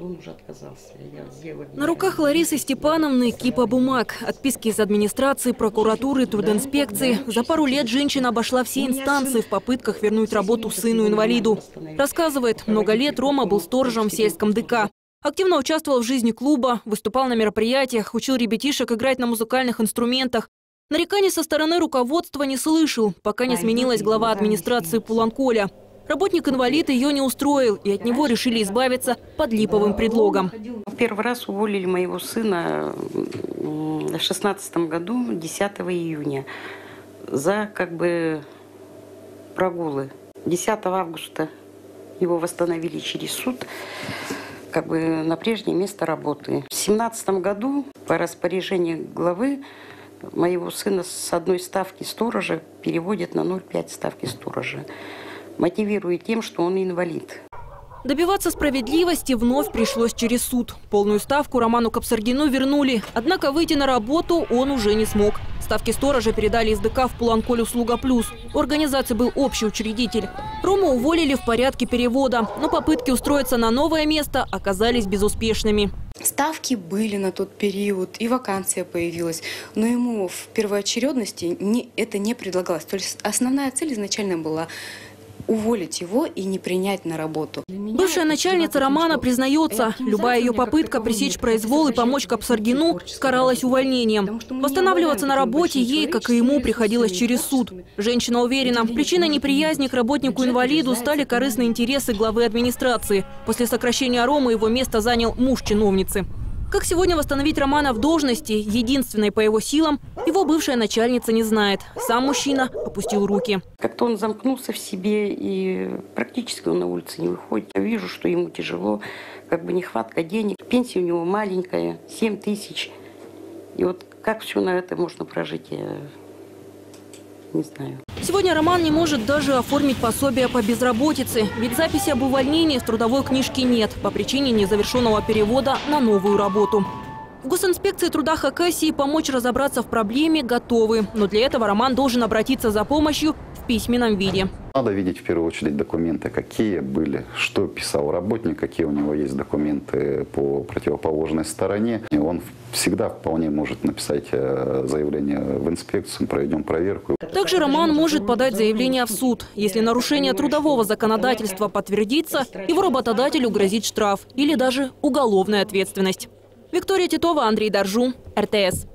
году он уже отказался. На руках Ларисы Степановны кипа бумаг. Отписки из администрации, прокуратуры, трудинспекции. За пару лет женщина обошла все инстанции в попытках вернуть работу сыну-инвалиду. Рассказывает, много лет Рома был сторожем в сельском ДК. Активно участвовал в жизни клуба, выступал на мероприятиях, учил ребятишек играть на музыкальных инструментах. Нареканий со стороны руководства не слышал, пока не сменилась глава администрации Пуланколя. Работник-инвалид ее не устроил, и от него решили избавиться под липовым предлогом. Первый раз уволили моего сына в 2016 году, 10 июня, за прогулы. 10 августа его восстановили через суд на прежнее место работы. В 2017 году по распоряжению главы моего сына с одной ставки сторожа переводят на 0,5 ставки сторожа, мотивируя тем, что он инвалид. Добиваться справедливости вновь пришлось через суд. Полную ставку Роману Капсаргину вернули. Однако выйти на работу он уже не смог. Ставки сторожа передали из ДК в Пуланколь «Услуга плюс». У организации был общий учредитель. Рому уволили в порядке перевода. Но попытки устроиться на новое место оказались безуспешными. Ставки были на тот период, и вакансия появилась. Но ему в первоочередности это не предлагалось. То есть основная цель изначально была уволить его и не принять на работу. Бывшая начальница Романа признается, любая ее попытка пресечь произвол и помочь Капсаргину каралась увольнением. Восстанавливаться на работе ей, как и ему, приходилось через суд. Женщина уверена, причиной неприязни к работнику-инвалиду стали корыстные интересы главы администрации. После сокращения Ромы его место занял муж чиновницы. Как сегодня восстановить Романа в должности, единственной по его силам, его бывшая начальница не знает. Сам мужчина опустил руки. Как-то он замкнулся в себе, и практически он на улице не выходит. Я вижу, что ему тяжело, нехватка денег. Пенсия у него маленькая, 7 тысяч. И вот как все на это можно прожить, я не знаю. Сегодня Роман не может даже оформить пособие по безработице, ведь записи об увольнении в трудовой книжке нет по причине незавершенного перевода на новую работу. В госинспекции труда Хакасии помочь разобраться в проблеме готовы, но для этого Роман должен обратиться за помощью в письменном виде. Надо видеть в первую очередь документы, какие были, что писал работник, какие у него есть документы по противоположной стороне. И он всегда вполне может написать заявление в инспекцию, проведем проверку. Также Роман может подать заявление в суд. Если нарушение трудового законодательства подтвердится, его работодателю грозит штраф или даже уголовная ответственность. Виктория Титова, Андрей Доржу, РТС.